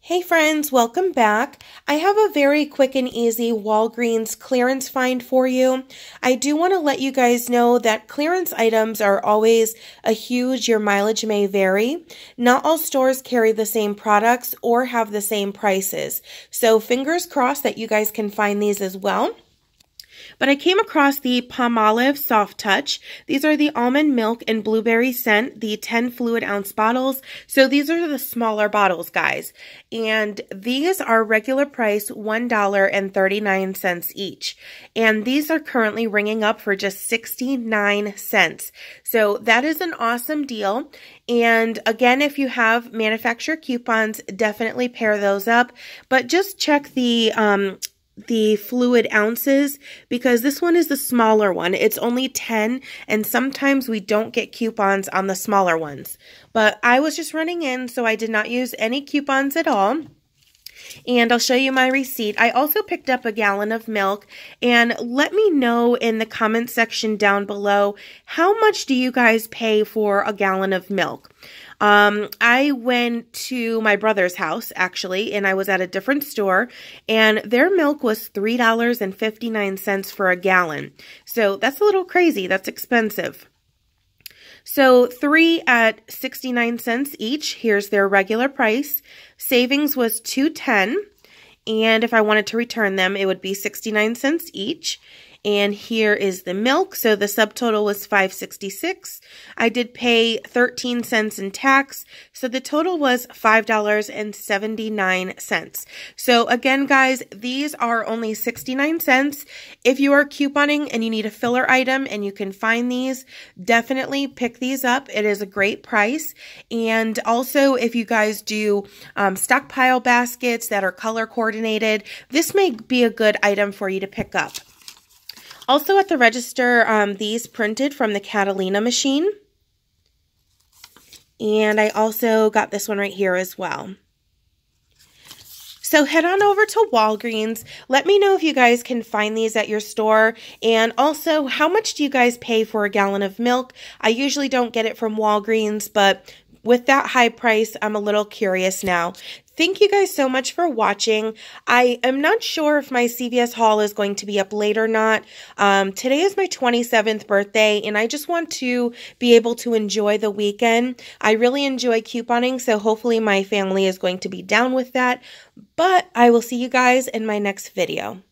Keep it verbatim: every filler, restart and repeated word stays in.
Hey friends, welcome back. I have a very quick and easy Walgreens clearance find for you. I do want to let you guys know that clearance items are always a huge, your mileage may vary. Not all stores carry the same products or have the same prices. So fingers crossed that you guys can find these as well. But I came across the Palmolive Soft Touch. These are the almond milk and blueberry scent, the ten fluid ounce bottles. So these are the smaller bottles, guys. And these are regular price one dollar and thirty-nine cents each. And these are currently ringing up for just sixty-nine cents. So that is an awesome deal. And again, if you have manufacturer coupons, definitely pair those up. But just check the um, the fluid ounces, because this one is the smaller one. It's only ten, and sometimes we don't get coupons on the smaller ones. But I was just running in, so I did not use any coupons at all. And I'll show you my receipt. I also picked up a gallon of milk, and let me know in the comment section down below, how much do you guys pay for a gallon of milk? Um, I went to my brother's house, actually, and I was at a different store, and their milk was three dollars and fifty-nine cents for a gallon. So that's a little crazy. That's expensive. So three at sixty-nine cents each. Here's their regular price. Savings was two ten, and if I wanted to return them, it would be sixty-nine cents each. And here is the milk. So the subtotal was five sixty-six. I did pay thirteen cents in tax. So the total was five dollars and seventy-nine cents. So again, guys, these are only sixty-nine cents. If you are couponing and you need a filler item and you can find these, definitely pick these up. It is a great price. And also, if you guys do um, stockpile baskets that are color coordinated, this may be a good item for you to pick up. Also at the register, um, these printed from the Catalina machine. And I also got this one right here as well. So head on over to Walgreens. Let me know if you guys can find these at your store. And also, how much do you guys pay for a gallon of milk? I usually don't get it from Walgreens, but with that high price, I'm a little curious now. Thank you guys so much for watching. I am not sure if my C V S haul is going to be up late or not. Um, today is my twenty-seventh birthday, and I just want to be able to enjoy the weekend. I really enjoy couponing, so hopefully my family is going to be down with that. But I will see you guys in my next video.